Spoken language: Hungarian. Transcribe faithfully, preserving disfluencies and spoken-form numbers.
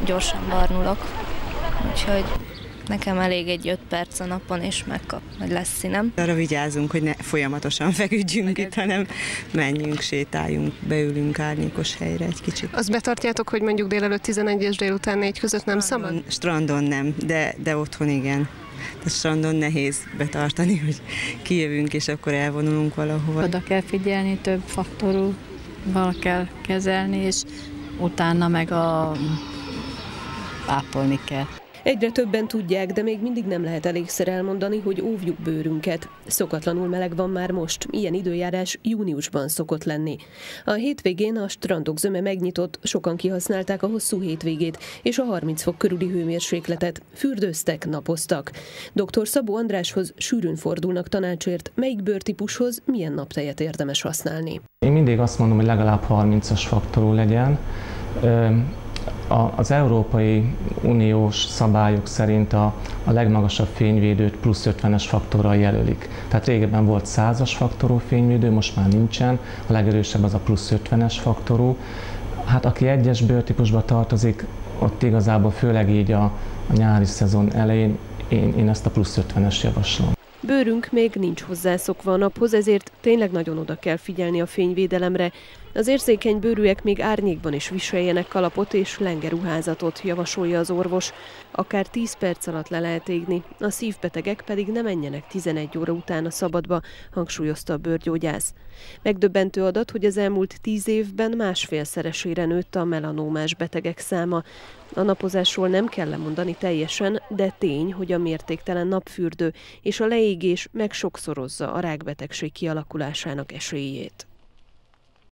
gyorsan barnulok, úgyhogy nekem elég egy öt perc a napon, és megkap, hogy lesz színem. Arra vigyázunk, hogy ne folyamatosan feküdjünk itt, hanem menjünk, sétáljunk, beülünk árnyékos helyre egy kicsit. Azt betartjátok, hogy mondjuk délelőtt tizenegy és délután négy között nem Strandon, szabad? Strandon nem, de, de otthon igen. A strandon nehéz betartani, hogy kijövünk, és akkor elvonulunk valahova. Oda kell figyelni, több faktorúval kell kezelni, és utána meg a ápolni kell. Egyre többen tudják, de még mindig nem lehet elégszer elmondani, hogy óvjuk bőrünket. Szokatlanul meleg van már most, ilyen időjárás júniusban szokott lenni. A hétvégén a strandok zöme megnyitott, sokan kihasználták a hosszú hétvégét és a harminc fok körüli hőmérsékletet, fürdőztek, napoztak. doktor Szabó Andráshoz sűrűn fordulnak tanácsért, melyik bőrtípushoz milyen naptejet érdemes használni. Én mindig azt mondom, hogy legalább harmincas faktorú legyen. Az Európai Uniós szabályok szerint a, a legmagasabb fényvédőt plusz ötvenes faktorral jelölik. Tehát régebben volt százas faktorú fényvédő, most már nincsen, a legerősebb az a plusz ötvenes faktorú. Hát aki egyes bőrtípusba tartozik, ott igazából főleg így a, a nyári szezon elején én, én ezt a plusz ötvenes javaslom. Bőrünk még nincs hozzászokva a naphoz, ezért tényleg nagyon oda kell figyelni a fényvédelemre. Az érzékeny bőrűek még árnyékban is viseljenek kalapot és lengeruházatot, javasolja az orvos. Akár tíz perc alatt le lehet égni, a szívbetegek pedig ne menjenek tizenegy óra után a szabadba, hangsúlyozta a bőrgyógyász. Megdöbbentő adat, hogy az elmúlt tíz évben másfélszeresére nőtt a melanómás betegek száma. A napozásról nem kell lemondani teljesen, de tény, hogy a mértéktelen napfürdő és a leégés megsokszorozza a rákbetegség kialakulásának esélyét.